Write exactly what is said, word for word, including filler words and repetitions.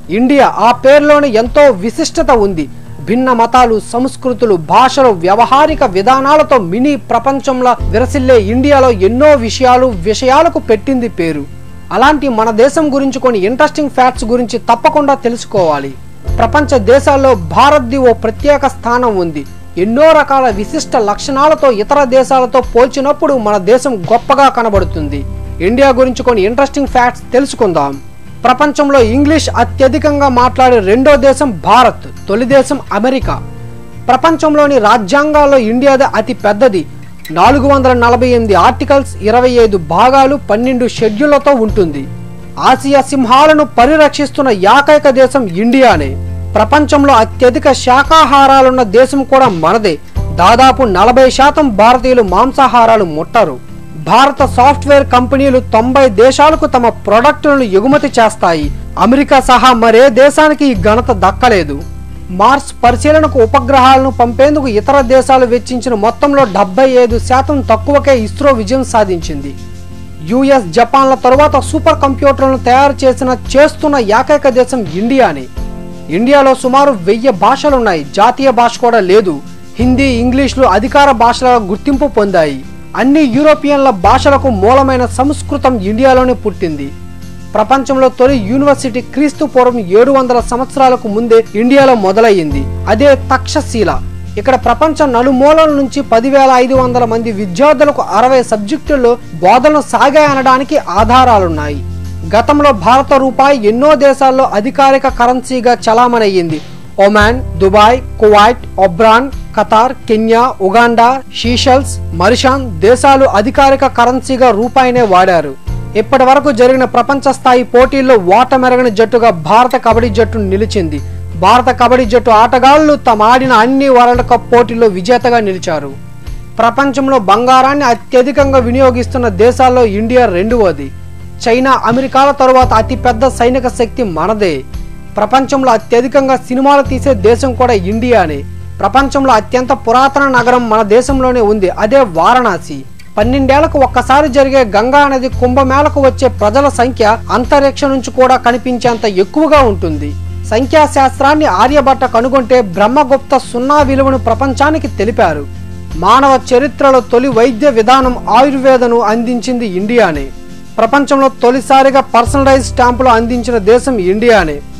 India ఆ పేరులోనే ఎంతో విశిష్టత ఉంది. భిన్న మతాలు, సంస్కృతులు, భాషలు, వ్యవహారిక విధానాలతో మినీ ప్రపంచంలో విరసిల్లే ఇండియాలో ఎన్నో విషయాలు విషయాలకు పెట్టింది పేరు. అలాంటి మన దేశం గురించి కొన్ని ఇంట్రెస్టింగ్ ఫ్యాక్ట్స్ గురించి తప్పకుండా తెలుసుకోవాలి. ప్రపంచ దేశాల్లో భారత్ది ఓ ప్రత్యేక స్థానం ఉంది. ఎన్నో రకాల విశిష్ట లక్షణాలతో ఇతర దేశాలతో పోల్చినప్పుడు మన దేశం గొప్పగా కనబడుతుంది. ఇండియా గురించి కొన్ని ఇంట్రెస్టింగ్ ఫ్యాక్ట్స్ తెలుసుకుందాం. ప్రపంచంలో ఇంగ్లీష్ అత్యధికంగా మాట్లాడే రెండో దేశం భారత్, తొలి దేశం అమెరికా. ప్రపంచంలోని రాజ్యాంగాల్లో ఇండియాది అతి పెద్దది. నాలుగు వందల నలభై ఎనిమిది ఆర్టికల్స్, ఇరవై ఐదు భాగాలు, పన్నెండు షెడ్యూళ్లతో ఉంటుంది. ఆసియా సింహాలను పరిరక్షిస్తున్న ఏకైక దేశం ఇండియానే. ప్రపంచంలో అత్యధిక శాకాహారాలున్న దేశం కూడా మనదే. దాదాపు నలభై శాతం భారతీయులు మాంసాహారాలు ముట్టరు. భారత సాఫ్ట్వేర్ కంపెనీలు తొంభై దేశాలకు తమ ప్రొడక్టులను ఎగుమతి చేస్తాయి. అమెరికా సహా మరే దేశానికి ఈ ఘనత దక్కలేదు. మార్స్ పరిశీలనకు ఉపగ్రహాలను పంపేందుకు ఇతర దేశాలు వెచ్చించిన మొత్తంలో డెబ్బై ఐదు శాతం తక్కువకే ఇస్రో విజయం సాధించింది. యుఎస్, జపాన్ల తరువాత సూపర్ కంప్యూటర్లను తయారు చేసిన చేస్తున్న ఏకైక దేశం ఇండియానే. ఇండియాలో సుమారు వెయ్యి భాషలున్నాయి. జాతీయ భాష కూడా లేదు. హిందీ, ఇంగ్లీష్లు అధికార భాషలుగా గుర్తింపు పొందాయి. అన్ని యూరోపియన్ల భాషలకు మూలమైన సంస్కృతం ఇండియాలోనే పుట్టింది. ప్రపంచంలో తొలి యూనివర్సిటీ క్రీస్తు పూర్వం ఏడు వందల సంవత్సరాలకు ముందే ఇండియాలో మొదలయ్యింది. అదే తక్షశిల. ఇక్కడ ప్రపంచ నలుమూలల నుంచి పదివేల ఐదు వందల మంది విద్యార్థులకు అరవై సబ్జెక్టుల్లో బోధనలు సాగాయనడానికి ఆధారాలున్నాయి. గతంలో భారత రూపాయి ఎన్నో దేశాల్లో అధికారిక కరెన్సీగా చలామణయ్యింది. ఒమాన్, దుబాయ్, కువైట్, ఒబ్రాన్, ఖతార్, కెన్యా, ఉగాండా, షీషెల్స్, మరిషాన్ దేశాలు అధికారిక కరెన్సీగా రూపాయినే వాడారు. ఇప్పటి వరకు జరిగిన ప్రపంచ స్థాయి పోటీల్లో ఓటమెరగని జట్టుగా భారత కబడ్డీ జట్టు నిలిచింది. భారత కబడ్డీ జట్టు ఆటగాళ్లు తమ ఆడిన అన్ని వరల్డ్ కప్ పోటీల్లో విజేతగా నిలిచారు. ప్రపంచంలో బంగారాన్ని అత్యధికంగా వినియోగిస్తున్న దేశాల్లో ఇండియా రెండవది. చైనా, అమెరికాల తరువాత అతిపెద్ద సైనిక శక్తి మనదే. ప్రపంచంలో అత్యధికంగా సినిమాలు తీసే దేశం కూడా ఇండియానే. ప్రపంచంలో అత్యంత పురాతన నగరం మన దేశంలోనే ఉంది. అదే వారణాసి. పన్నెండేళ్లకు ఒక్కసారి జరిగే గంగా నది కుంభమేళకు వచ్చే ప్రజల సంఖ్య అంతరిక్షం నుంచి కూడా కనిపించేంత ఎక్కువగా ఉంటుంది. సంఖ్యాశాస్త్రాన్ని ఆర్యభట్ట కనుగొంటే బ్రహ్మగుప్త సున్నా విలువను ప్రపంచానికి తెలిపారు. మానవ చరిత్రలో తొలి వైద్య విధానం ఆయుర్వేదను అందించింది ఇండియానే. ప్రపంచంలో తొలిసారిగా పర్సనలైజ్ స్టాంపులు అందించిన దేశం ఇండియానే.